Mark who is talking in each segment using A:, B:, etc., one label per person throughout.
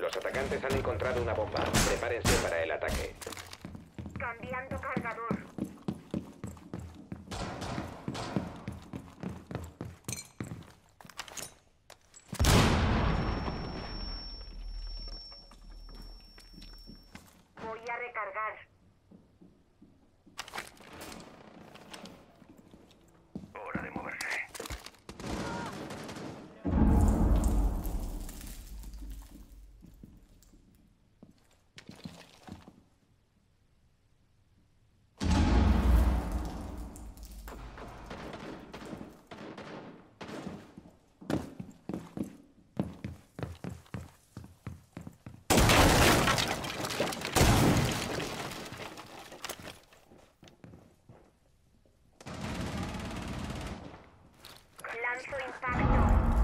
A: Los atacantes han encontrado una bomba. Prepárense para el ataque.
B: Cambiando cargador. Voy a recargar.
C: Hora de moverse.
B: Lanzo impacto.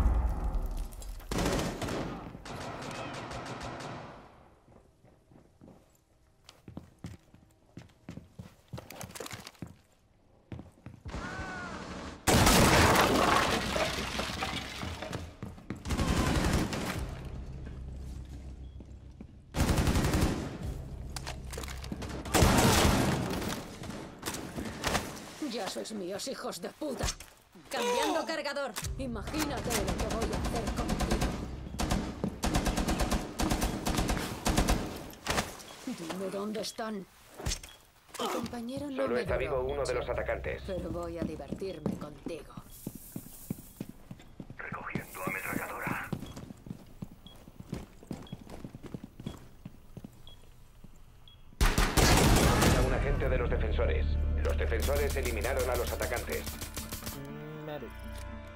D: Ya sois míos, hijos de puta. Cambiando cargador. Imagínate lo que voy a hacer contigo. Dime dónde están. Tu compañero no
A: Solo
D: me
A: está
D: duró
A: vivo uno de
D: mucho,
A: los atacantes.
D: pero voy a divertirme contigo.
C: Recogiendo ametralladora.
A: Era un agente de los defensores. Los defensores eliminaron a los atacantes.
E: Maru.